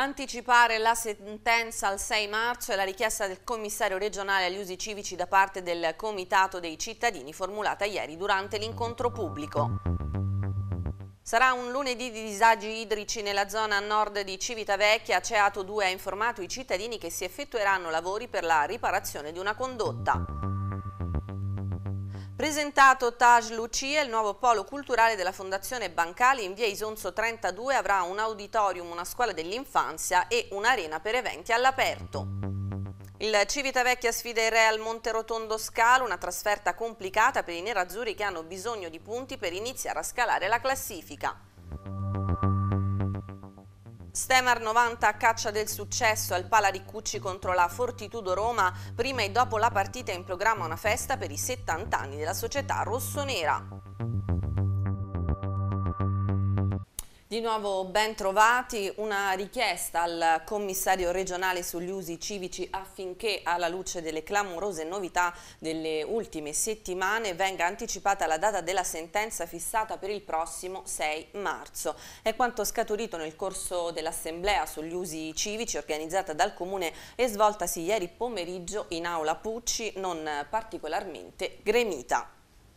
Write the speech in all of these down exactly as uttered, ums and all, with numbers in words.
Anticipare la sentenza al sei marzo è la richiesta del commissario regionale agli usi civici da parte del Comitato dei cittadini formulata ieri durante l'incontro pubblico. Sarà un lunedì di disagi idrici nella zona nord di Civitavecchia. Aceato due ha informato i cittadini che si effettueranno lavori per la riparazione di una condotta. Presentato Taj Lucia, il nuovo polo culturale della Fondazione Bancali in via Isonzo trentadue avrà un auditorium, una scuola dell'infanzia e un'arena per eventi all'aperto. Il Civitavecchia sfida il Real Monterotondo Scalo, una trasferta complicata per i nerazzurri che hanno bisogno di punti per iniziare a scalare la classifica. Stemar novanta a caccia del successo al Pala Riccucci contro la Fortitudo Roma. Prima e dopo la partita è in programma una festa per i settanta anni della società rossonera. Di nuovo ben trovati, una richiesta al commissario regionale sugli usi civici affinché, alla luce delle clamorose novità delle ultime settimane, venga anticipata la data della sentenza fissata per il prossimo sei marzo. È quanto scaturito nel corso dell'assemblea sugli usi civici organizzata dal Comune e svoltasi ieri pomeriggio in aula Pucci, non particolarmente gremita.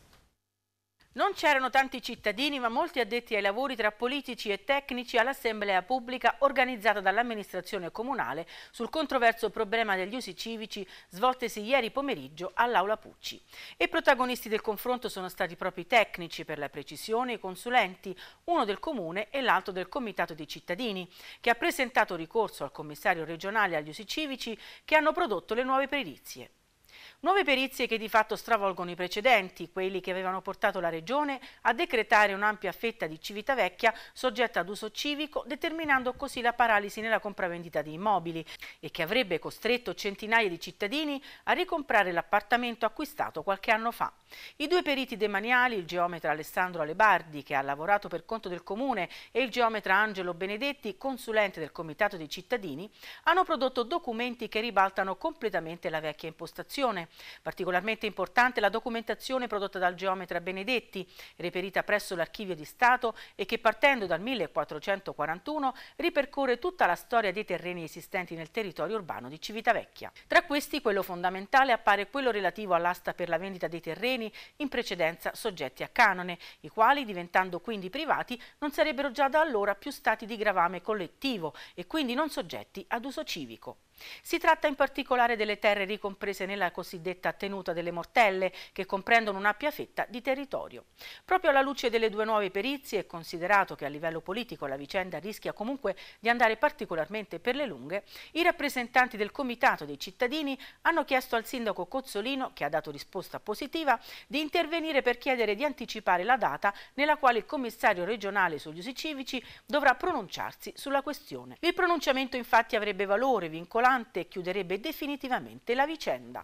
Non c'erano tanti cittadini, ma molti addetti ai lavori tra politici e tecnici all'assemblea pubblica organizzata dall'amministrazione comunale sul controverso problema degli usi civici svoltesi ieri pomeriggio all'Aula Pucci. E protagonisti del confronto sono stati proprio i tecnici, per la precisione i consulenti, uno del Comune e l'altro del Comitato dei cittadini, che ha presentato ricorso al commissario regionale agli usi civici che hanno prodotto le nuove perizie. Nuove perizie che di fatto stravolgono i precedenti, quelli che avevano portato la Regione a decretare un'ampia fetta di Civitavecchia soggetta ad uso civico, determinando così la paralisi nella compravendita di immobili e che avrebbe costretto centinaia di cittadini a ricomprare l'appartamento acquistato qualche anno fa. I due periti demaniali, il geometra Alessandro Alebardi, che ha lavorato per conto del Comune, e il geometra Angelo Benedetti, consulente del Comitato dei cittadini, hanno prodotto documenti che ribaltano completamente la vecchia impostazione. Particolarmente importante la documentazione prodotta dal geometra Benedetti, reperita presso l'Archivio di Stato e che partendo dal millequattrocentoquarantuno ripercorre tutta la storia dei terreni esistenti nel territorio urbano di Civitavecchia. Tra questi quello fondamentale appare quello relativo all'asta per la vendita dei terreni in precedenza soggetti a canone, i quali, diventando quindi privati, non sarebbero già da allora più stati di gravame collettivo e quindi non soggetti ad uso civico. Si tratta in particolare delle terre ricomprese nella cosiddetta tenuta delle Mortelle, che comprendono un'ampia fetta di territorio. Proprio alla luce delle due nuove perizie, e considerato che a livello politico la vicenda rischia comunque di andare particolarmente per le lunghe, i rappresentanti del Comitato dei cittadini hanno chiesto al sindaco Cozzolino, che ha dato risposta positiva, di intervenire per chiedere di anticipare la data nella quale il commissario regionale sugli usi civici dovrà pronunciarsi sulla questione. Il pronunciamento infatti avrebbe valore vincolante e chiuderebbe definitivamente la vicenda.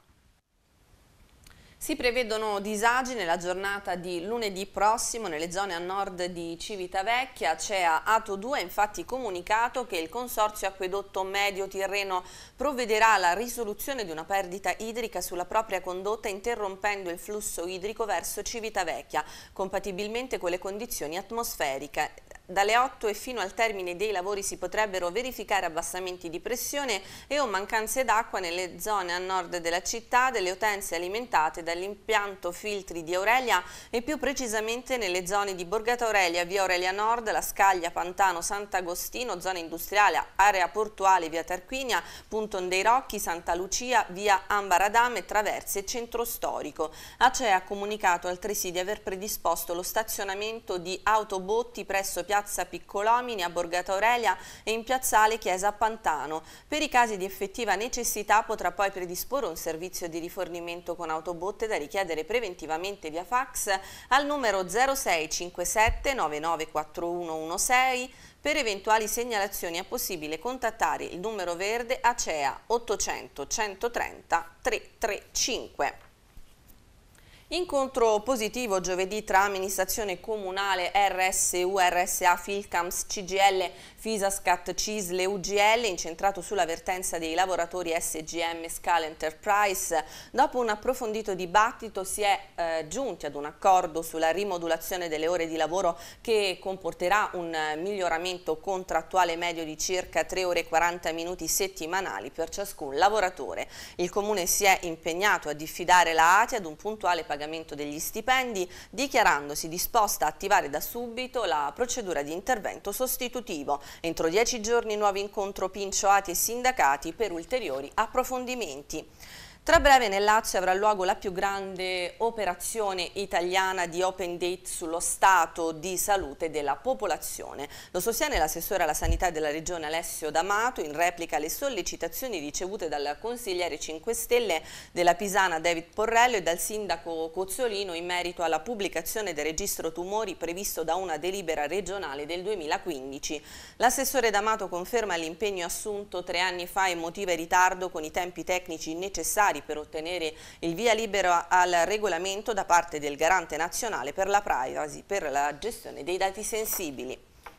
Si prevedono disagi nella giornata di lunedì prossimo nelle zone a nord di Civitavecchia. Acea Ato due ha infatti comunicato che il Consorzio Acquedotto Medio Tirreno provvederà alla risoluzione di una perdita idrica sulla propria condotta, interrompendo il flusso idrico verso Civitavecchia, compatibilmente con le condizioni atmosferiche. Dalle otto e fino al termine dei lavori si potrebbero verificare abbassamenti di pressione e o mancanze d'acqua nelle zone a nord della città, delle utenze alimentate dall'impianto filtri di Aurelia e più precisamente nelle zone di Borgata Aurelia, via Aurelia Nord, la Scaglia, Pantano, Sant'Agostino, zona industriale, area portuale, via Tarquinia, Punton dei Rocchi, Santa Lucia, via Ambaradam, Traverse e Centro Storico. Acea ha comunicato altresì di aver predisposto lo stazionamento di autobotti presso Piazza Piccolomini a Borgata Aurelia e in Piazzale Chiesa Pantano. Per i casi di effettiva necessità potrà poi predisporre un servizio di rifornimento con autobotte da richiedere preventivamente via fax al numero zero sei cinquantasette novantanove quarantuno diciassette. Per eventuali segnalazioni è possibile contattare il numero verde Acea ottocento centotrenta trecentotrentacinque. Incontro positivo giovedì tra amministrazione comunale, R S U, R S A, Filcams, C G I L, Fisascat, C I S L e U G L, incentrato sulla vertenza dei lavoratori S G M Scala Enterprise. Dopo un approfondito dibattito si è eh, giunti ad un accordo sulla rimodulazione delle ore di lavoro che comporterà un miglioramento contrattuale medio di circa tre ore e quaranta minuti settimanali per ciascun lavoratore. Il Comune si è impegnato a diffidare la A T I ad un puntuale pagamento degli stipendi, dichiarandosi disposta a attivare da subito la procedura di intervento sostitutivo. Entro dieci giorni nuovo incontro Pincio A T I e sindacati per ulteriori approfondimenti. Tra breve nel Lazio avrà luogo la più grande operazione italiana di Open Date sullo stato di salute della popolazione. Lo sostiene l'assessore alla sanità della regione Alessio D'Amato in replica alle sollecitazioni ricevute dal consigliere cinque Stelle della Pisana David Porrello e dal sindaco Cozzolino in merito alla pubblicazione del registro tumori previsto da una delibera regionale del duemilaquindici. L'assessore D'Amato conferma l'impegno assunto tre anni fa e motiva il ritardo con i tempi tecnici necessari per ottenere il via libero al regolamento da parte del Garante Nazionale per la Privacy per la gestione dei dati sensibili.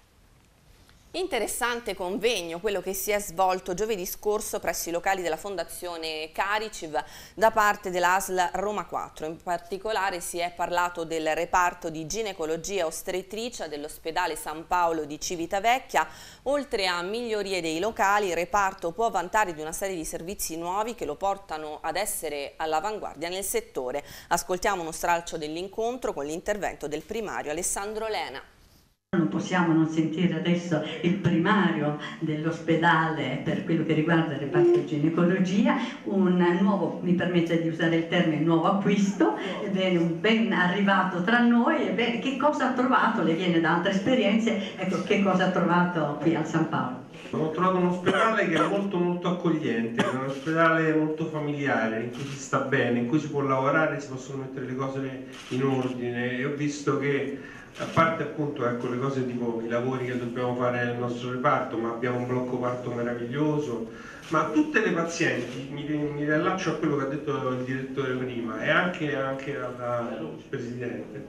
Interessante convegno quello che si è svolto giovedì scorso presso i locali della Fondazione Cariciv da parte dell'A S L Roma quattro. In particolare si è parlato del reparto di ginecologia ostetricia dell'ospedale San Paolo di Civitavecchia. Oltre a migliorie dei locali, il reparto può vantare di una serie di servizi nuovi che lo portano ad essere all'avanguardia nel settore. Ascoltiamo uno stralcio dell'incontro con l'intervento del primario Alessandro Lena. Non possiamo non sentire adesso il primario dell'ospedale per quello che riguarda il reparto di ginecologia, un nuovo, mi permette di usare il termine, nuovo acquisto, ebbene, un ben arrivato tra noi. Ebbene, che cosa ha trovato? Le viene da altre esperienze, ecco che cosa ha trovato qui al San Paolo. Ho trovato un ospedale che è molto molto accogliente, è un ospedale molto familiare, in cui si sta bene, in cui si può lavorare, si possono mettere le cose in ordine, e ho visto che a parte appunto ecco, le cose tipo i lavori che dobbiamo fare nel nostro reparto, ma abbiamo un blocco parto meraviglioso, ma tutte le pazienti, mi, mi riallaccio a quello che ha detto il direttore prima e anche, anche al Presidente,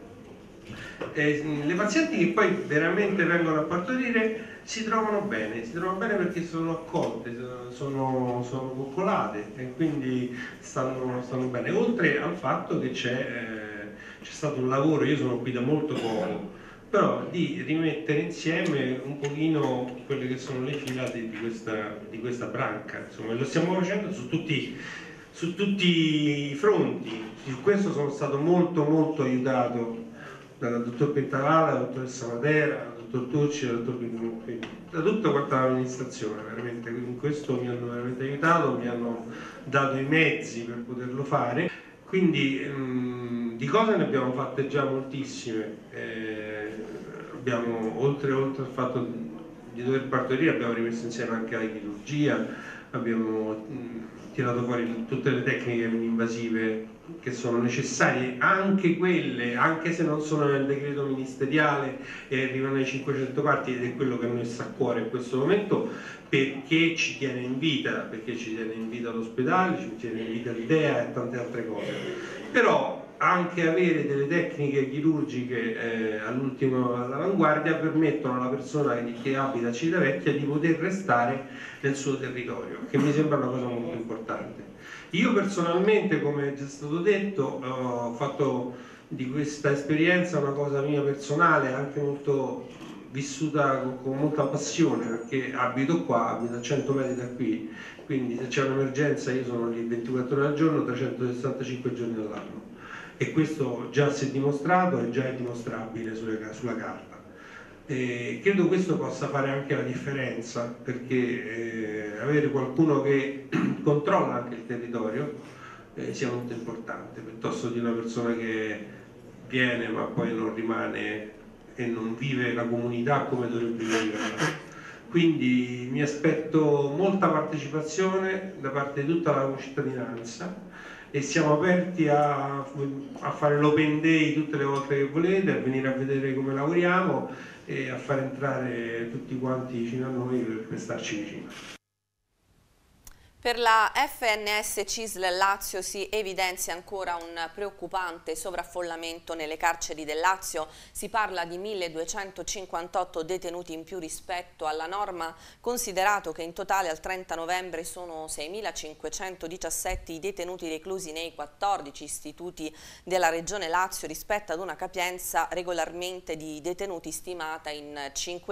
e le pazienti che poi veramente vengono a partorire si trovano bene, si trovano bene perché sono accolte, sono, sono coccolate e quindi stanno, stanno bene, oltre al fatto che c'è eh, c'è stato un lavoro, io sono qui da molto poco, però di rimettere insieme un pochino quelle che sono le fila di, di, questa, di questa branca, insomma lo stiamo facendo su tutti, su tutti i fronti. Su questo sono stato molto molto aiutato dal dottor Pentavalla, dalla dottoressa Matera, dal dottor Tucci, dal dottor Pinocchi, da tutta quanta l'amministrazione, veramente in questo mi hanno veramente aiutato, mi hanno dato i mezzi per poterlo fare. Quindi mh, di cose ne abbiamo fatte già moltissime, eh, abbiamo, oltre, oltre al fatto di dover partorire abbiamo rimesso insieme anche la chirurgia, abbiamo mh, tirato fuori tutte le tecniche invasive che sono necessarie, anche quelle, anche se non sono nel decreto ministeriale e arrivano ai cinquecento parti, ed è quello che a noi sta a cuore in questo momento, perché ci tiene in vita, perché ci tiene in vita l'ospedale, ci tiene in vita l'idea e tante altre cose. Però anche avere delle tecniche chirurgiche eh, all'ultimo all'avanguardia permettono alla persona che, che abita a Civitavecchia di poter restare nel suo territorio, che mi sembra una cosa molto importante. Io personalmente, come è già stato detto, ho fatto di questa esperienza una cosa mia personale, anche molto vissuta con, con molta passione, perché abito qua, abito a cento metri da qui, quindi se c'è un'emergenza io sono lì ventiquattro ore al giorno, trecentosessantacinque giorni all'anno, e questo già si è dimostrato e già è dimostrabile sulle, sulla carta. E credo questo possa fare anche la differenza, perché eh, avere qualcuno che controlla anche il territorio eh, sia molto importante, piuttosto di una persona che viene ma poi non rimane e non vive la comunità come dovrebbe vivere. Quindi mi aspetto molta partecipazione da parte di tutta la cittadinanza e siamo aperti a, a fare l'open day tutte le volte che volete, a venire a vedere come lavoriamo e a far entrare tutti quanti vicino a noi per, per starci vicino. Per la F N S C I S L Lazio si evidenzia ancora un preoccupante sovraffollamento nelle carceri del Lazio. Si parla di milleduecentocinquantotto detenuti in più rispetto alla norma, considerato che in totale al trenta novembre sono seimilacinquecentodiciassette i detenuti reclusi nei quattordici istituti della Regione Lazio rispetto ad una capienza regolarmente di detenuti stimata in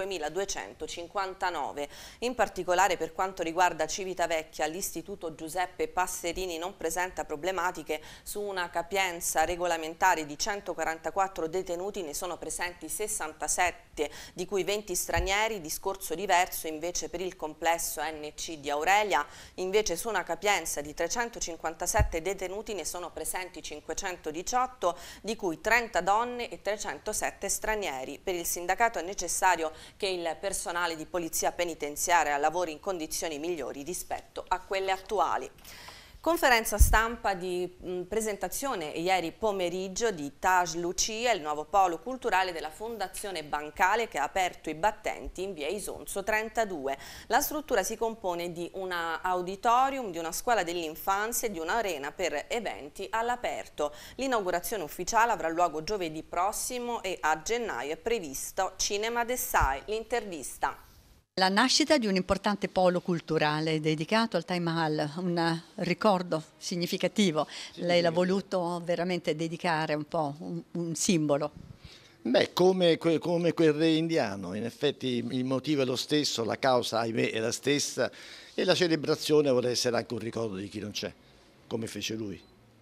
cinquemiladuecentocinquantanove. In particolare per quanto riguarda Civitavecchia, l'Istituto Giuseppe Passerini non presenta problematiche. Su una capienza regolamentare di centoquarantaquattro detenuti ne sono presenti sessantasette, di cui venti stranieri. Discorso diverso invece per il complesso N C di Aurelia. Invece su una capienza di trecentocinquantasette detenuti ne sono presenti cinquecentodiciotto, di cui trenta donne e trecentosette stranieri. Per il sindacato è necessario che il personale di polizia penitenziaria lavori in condizioni migliori rispetto a quelle attuali. Conferenza stampa di mh, presentazione ieri pomeriggio di Taj Lucia, il nuovo polo culturale della Fondazione Bancale che ha aperto i battenti in via Isonzo trentadue. La struttura si compone di un auditorium, di una scuola dell'infanzia e di un'arena per eventi all'aperto. L'inaugurazione ufficiale avrà luogo giovedì prossimo e a gennaio è previsto Cinema Desai. L'intervista. La nascita di un importante polo culturale dedicato al Taj Mahal, un ricordo significativo. Lei l'ha voluto veramente dedicare un po', un, un simbolo. Beh, come, come quel re indiano, in effetti il motivo è lo stesso, la causa ahimè è la stessa e la celebrazione vuole essere anche un ricordo di chi non c'è, come fece lui,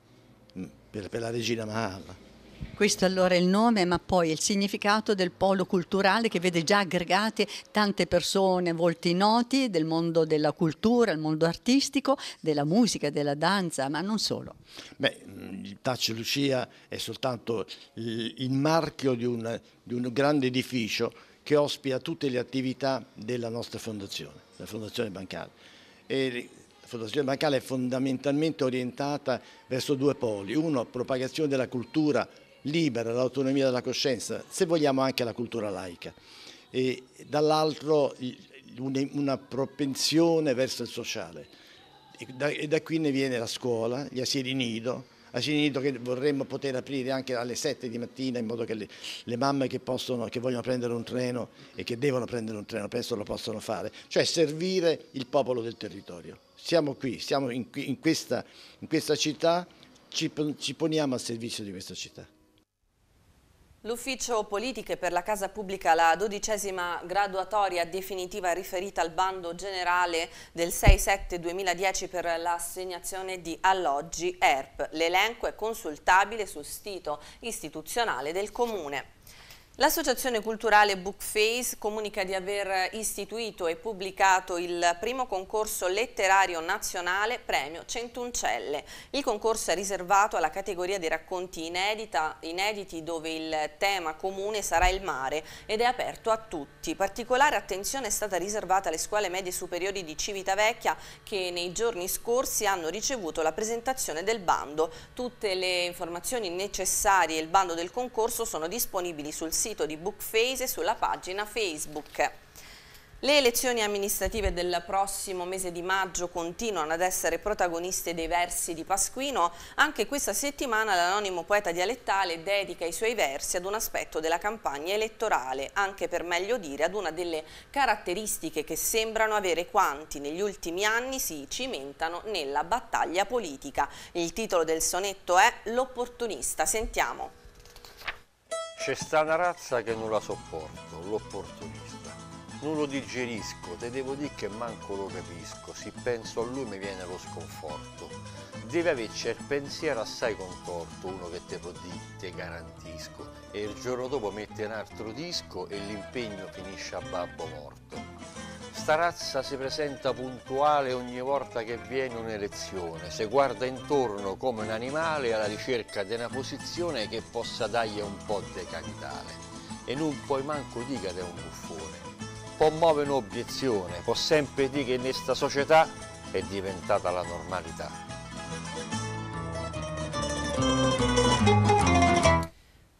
per, per la regina Mahal. Questo allora è il nome, ma poi il significato del polo culturale che vede già aggregate tante persone, volti noti del mondo della cultura, il mondo artistico, della musica, della danza, ma non solo. Beh, il Taj Lucia è soltanto il, il marchio di un, di un grande edificio che ospita tutte le attività della nostra fondazione, la Fondazione Bancale. E la Fondazione Bancale è fondamentalmente orientata verso due poli: uno, propagazione della cultura libera, l'autonomia della coscienza, se vogliamo anche la cultura laica, e dall'altro una propensione verso il sociale. E da, e da qui ne viene la scuola, gli asili nido, asili nido che vorremmo poter aprire anche alle sette di mattina, in modo che le, le mamme che, possono, che vogliono prendere un treno e che devono prendere un treno presto lo possano fare, cioè servire il popolo del territorio. Siamo qui, siamo in, in, questa, in questa città, ci, ci poniamo al servizio di questa città. L'ufficio politiche per la casa pubblica, la dodicesima graduatoria definitiva riferita al bando generale del sei sette duemiladieci per l'assegnazione di alloggi E R P. L'elenco è consultabile sul sito istituzionale del Comune. L'associazione culturale Bookface comunica di aver istituito e pubblicato il primo concorso letterario nazionale Premio Centuncelle. Il concorso è riservato alla categoria dei racconti inedita, inediti dove il tema comune sarà il mare ed è aperto a tutti. Particolare attenzione è stata riservata alle scuole medie superiori di Civitavecchia che nei giorni scorsi hanno ricevuto la presentazione del bando. Tutte le informazioni necessarie e il bando del concorso sono disponibili sul sito sito di Bookface e sulla pagina Facebook. Le elezioni amministrative del prossimo mese di maggio continuano ad essere protagoniste dei versi di Pasquino. Anche questa settimana l'anonimo poeta dialettale dedica i suoi versi ad un aspetto della campagna elettorale, anche per meglio dire ad una delle caratteristiche che sembrano avere quanti negli ultimi anni si cimentano nella battaglia politica. Il titolo del sonetto è L'opportunista. Sentiamo. C'è sta una razza che non la sopporto, l'opportunista. Non lo digerisco, te devo dire che manco lo capisco. Se penso a lui mi viene lo sconforto. Deve averci il pensiero assai contorto, uno che te può dire, te garantisco. E il giorno dopo mette un altro disco e l'impegno finisce a babbo morto. Sta razza si presenta puntuale ogni volta che viene un'elezione, si guarda intorno come un animale alla ricerca di una posizione che possa dargli un po' di capitale. E non puoi manco dire che è un buffone. Può muovere un'obiezione, può sempre dire che in questa società è diventata la normalità.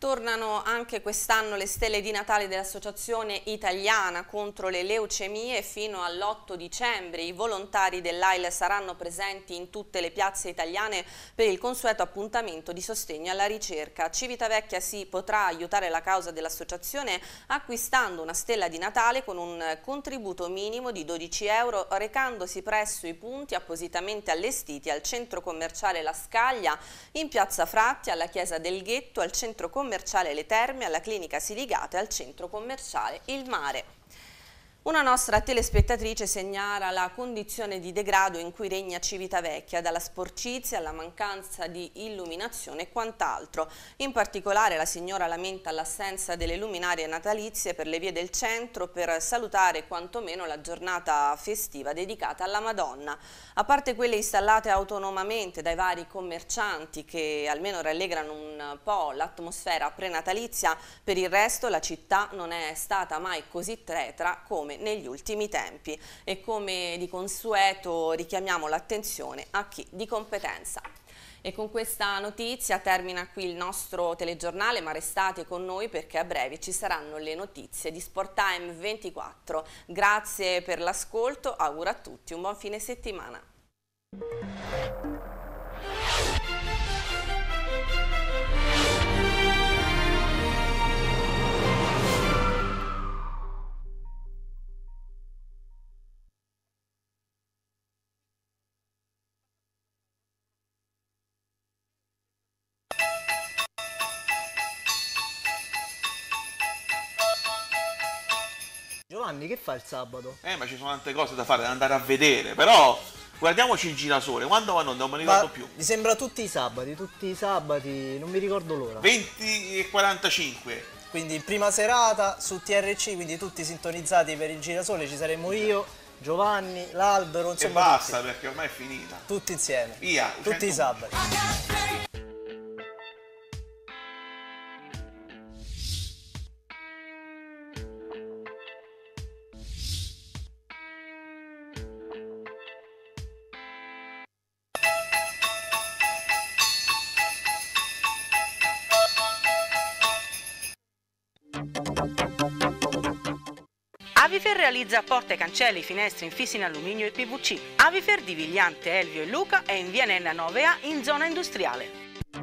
Tornano anche quest'anno le stelle di Natale dell'Associazione Italiana contro le leucemie. Fino all'otto dicembre i volontari dell'A I L saranno presenti in tutte le piazze italiane per il consueto appuntamento di sostegno alla ricerca. A Civitavecchia si potrà aiutare la causa dell'associazione acquistando una stella di Natale con un contributo minimo di dodici euro, recandosi presso i punti appositamente allestiti al centro commerciale La Scaglia, in piazza Fratti, alla chiesa del Ghetto, al centro commerciale Le Terme, alla clinica Siligato e al centro commerciale Il Mare. Una nostra telespettatrice segnala la condizione di degrado in cui regna Civitavecchia, dalla sporcizia alla mancanza di illuminazione e quant'altro. In particolare la signora lamenta l'assenza delle luminarie natalizie per le vie del centro per salutare quantomeno la giornata festiva dedicata alla Madonna. A parte quelle installate autonomamente dai vari commercianti che almeno rallegrano un po' l'atmosfera prenatalizia, per il resto la città non è stata mai così tretra come negli ultimi tempi, e come di consueto richiamiamo l'attenzione a chi di competenza. E con questa notizia termina qui il nostro telegiornale, ma restate con noi perché a breve ci saranno le notizie di Sporttime ventiquattro. Grazie per l'ascolto, auguro a tutti un buon fine settimana. Giovanni, che fa il sabato? Eh, ma ci sono tante cose da fare, da andare a vedere, però guardiamoci il girasole, quando va non, non me ne ricordo più. Mi sembra tutti i sabati, tutti i sabati, non mi ricordo l'ora. venti e quarantacinque. Quindi prima serata su T R C, quindi tutti sintonizzati per il girasole, ci saremo io, Giovanni, l'Albero, insomma. E basta, tutti. perché ormai è finita. Tutti insieme. Via. Tutti i sabati. Avifer realizza porte, cancelli, finestre, infissi in alluminio e P V C. Avifer di Vigliante, Elvio e Luca è in via Nenna nove A in zona industriale.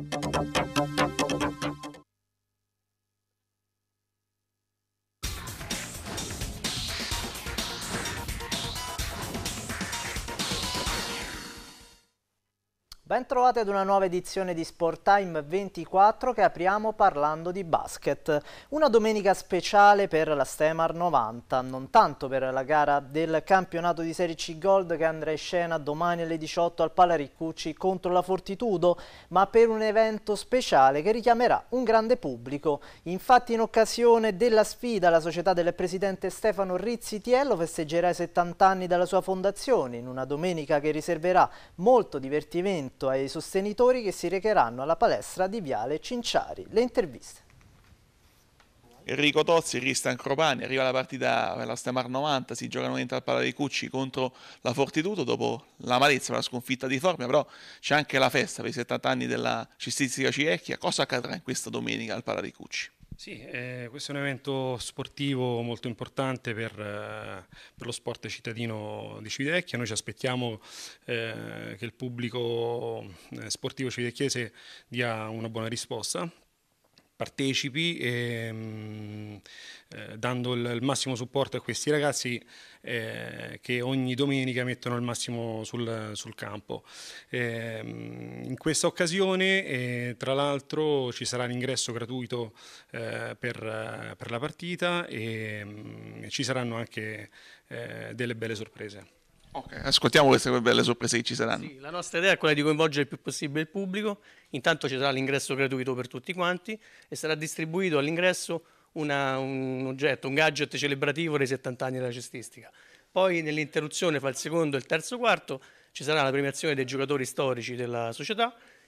Ben trovati ad una nuova edizione di Sporttime ventiquattro che apriamo parlando di basket. Una domenica speciale per la Stemar novanta, non tanto per la gara del campionato di Serie C Gold che andrà in scena domani alle diciotto al Pala Riccucci contro la Fortitudo, ma per un evento speciale che richiamerà un grande pubblico. Infatti in occasione della sfida la società del presidente Stefano Rizzitiello festeggerà i settanta anni dalla sua fondazione, in una domenica che riserverà molto divertimento ai sostenitori che si recheranno alla palestra di Viale Cinciari. Le interviste. Enrico Tozzi, Ristan Cropani, arriva la partita per la Stemar novanta, si gioca nuovamente al Pala dei Cucci contro la Fortitudo dopo l'amarezza, la sconfitta di Formia, però c'è anche la festa per i settanta anni della cestistica Civitavecchia. Cosa accadrà in questa domenica al Pala dei Cucci? Sì, eh, questo è un evento sportivo molto importante per, eh, per lo sport cittadino di Civitavecchia. Noi ci aspettiamo eh, che il pubblico eh, sportivo civitavecchiese dia una buona risposta, partecipi e, mh, eh, dando il, il massimo supporto a questi ragazzi eh, che ogni domenica mettono il massimo sul, sul campo. Eh, in questa occasione eh, tra l'altro ci sarà l'ingresso gratuito eh, per, per la partita e mh, ci saranno anche eh, delle belle sorprese. Ok, ascoltiamo queste belle sorprese che ci saranno. Sì, la nostra idea è quella di coinvolgere il più possibile il pubblico. Intanto ci sarà l'ingresso gratuito per tutti quanti e sarà distribuito all'ingresso una, un oggetto, un gadget celebrativo dei settanta anni della cestistica. Poi nell'interruzione fra il secondo e il terzo quarto ci sarà la premiazione dei giocatori storici della società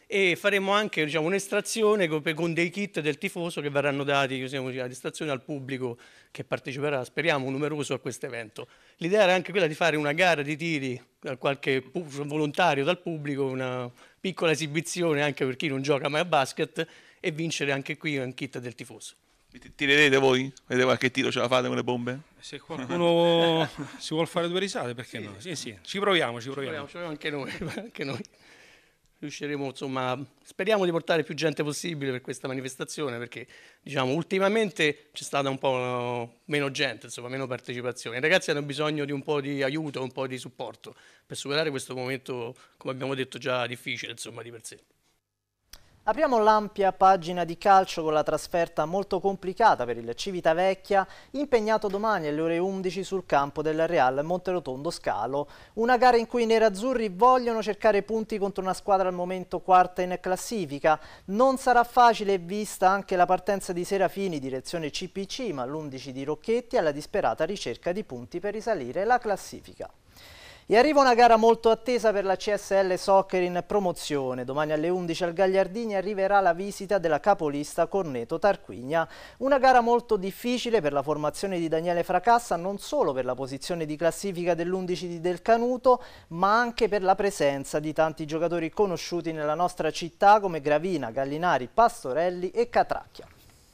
e faremo anche, diciamo, un'estrazione con, con dei kit del tifoso che verranno dati, diciamo, ad estrazione al pubblico che parteciperà, speriamo, numeroso a questo evento. L'idea era anche quella di fare una gara di tiri a qualche volontario dal pubblico, una piccola esibizione anche per chi non gioca mai a basket e vincere anche qui un kit del tifoso. Tirerete voi? Vedete qualche tiro ce la fate con le bombe? Se qualcuno si vuole fare due risate, perché sì. no? Sì, sì, ci proviamo, ci proviamo. Ci proviamo anche noi, anche noi. Riusciremo, insomma, speriamo di portare più gente possibile per questa manifestazione, perché, diciamo, ultimamente c'è stata un po' meno gente, insomma, meno partecipazione. I ragazzi hanno bisogno di un po' di aiuto, un po' di supporto per superare questo momento, come abbiamo detto, già difficile, insomma, di per sé. Apriamo l'ampia pagina di calcio con la trasferta molto complicata per il Civitavecchia, impegnato domani alle ore undici sul campo del Real Monterotondo Scalo. Una gara in cui i nerazzurri vogliono cercare punti contro una squadra al momento quarta in classifica. Non sarà facile, vista anche la partenza di Serafini direzione C P C, ma l'undici di Rocchetti alla disperata ricerca di punti per risalire la classifica. E arriva una gara molto attesa per la C S L Soccer in promozione. Domani alle undici al Gagliardini arriverà la visita della capolista Corneto Tarquinia. Una gara molto difficile per la formazione di Daniele Fracassa, non solo per la posizione di classifica dell'undici di Del Canuto, ma anche per la presenza di tanti giocatori conosciuti nella nostra città come Gravina, Gallinari, Pastorelli e Catracchia.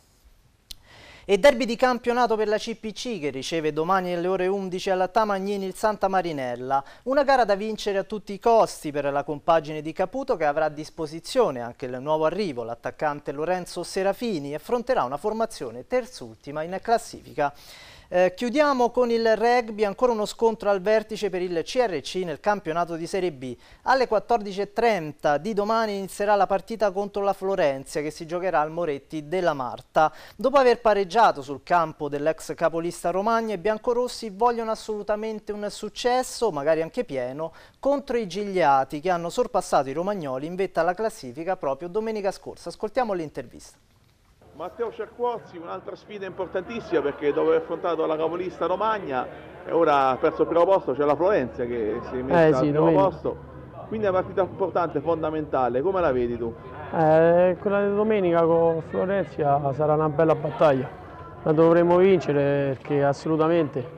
E derby di campionato per la C P C che riceve domani alle ore undici alla Tamagnini il Santa Marinella. Una gara da vincere a tutti i costi per la compagine di Caputo, che avrà a disposizione anche il nuovo arrivo, l'attaccante Lorenzo Serafini, e affronterà una formazione terzultima in classifica. Eh, chiudiamo con il rugby, ancora uno scontro al vertice per il C R C nel campionato di Serie B. Alle quattordici e trenta di domani inizierà la partita contro la Florenzia che si giocherà al Moretti della Marta. Dopo aver pareggiato sul campo dell'ex capolista Romagna, i biancorossi vogliono assolutamente un successo, magari anche pieno, contro i Gigliati che hanno sorpassato i romagnoli in vetta alla classifica proprio domenica scorsa. Ascoltiamo l'intervista. Matteo Cerquozzi, un'altra sfida importantissima perché dopo aver affrontato la capolista Romagna e ora ha perso il primo posto, c'è la Florenzia che si è messa eh, sì, al primo domenica. posto, quindi è una partita importante, fondamentale, come la vedi tu? Eh, quella di domenica con Florenzia sarà una bella battaglia, la dovremo vincere perché assolutamente,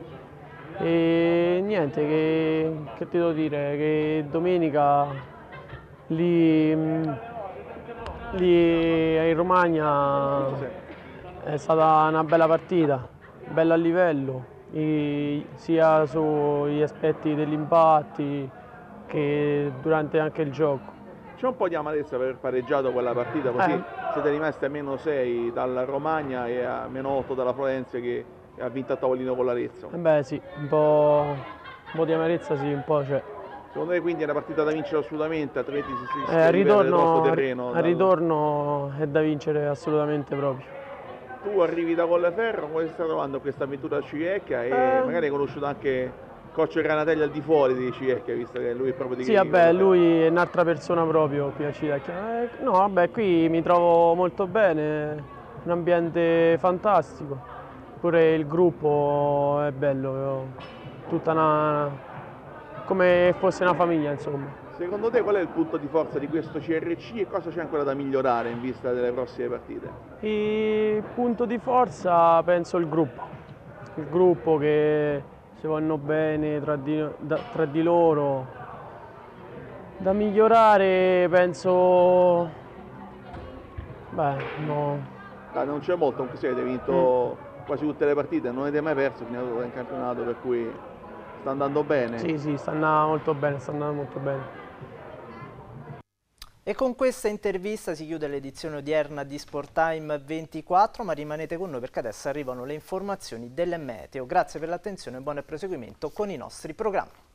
e niente, che, che ti devo dire, che domenica lì... Lì in Romagna è stata una bella partita, bella a livello, sia sugli aspetti degli impatti che durante anche il gioco. C'è un po' di amarezza per aver pareggiato quella partita, così eh. siete rimasti a meno sei dalla Romagna e a meno otto dalla Florenzia che ha vinto a tavolino con l'Arezzo. Eh beh sì, un po', un po' di amarezza sì, un po' c'è. Secondo te quindi è una partita da vincere assolutamente, altrimenti si, si eh, ritorno, troppo terreno? Al ritorno è da vincere assolutamente proprio. Tu arrivi da Colleferro, come stai trovando questa avventura a Civitavecchia e eh. magari hai conosciuto anche Coccio Granatelli al di fuori di Civitavecchia, visto che lui è proprio di Sì, vabbè, lui è un'altra persona proprio qui a Civitavecchia. Eh, no, vabbè, qui mi trovo molto bene, un ambiente fantastico, pure il gruppo è bello, tutta una... come fosse una famiglia, insomma. Secondo te qual è il punto di forza di questo C R C e cosa c'è ancora da migliorare in vista delle prossime partite? Il punto di forza penso il gruppo, il gruppo che si vanno bene tra di, da, tra di loro. Da migliorare penso... beh, no. Ah, non c'è molto, comunque avete vinto mm. quasi tutte le partite, non avete mai perso in campionato, per cui... sta andando bene? Sì, sì, sta andando molto bene, sta andando molto bene. E con questa intervista si chiude l'edizione odierna di Sporttime ventiquattro, ma rimanete con noi perché adesso arrivano le informazioni delle meteo. Grazie per l'attenzione e buon proseguimento con i nostri programmi.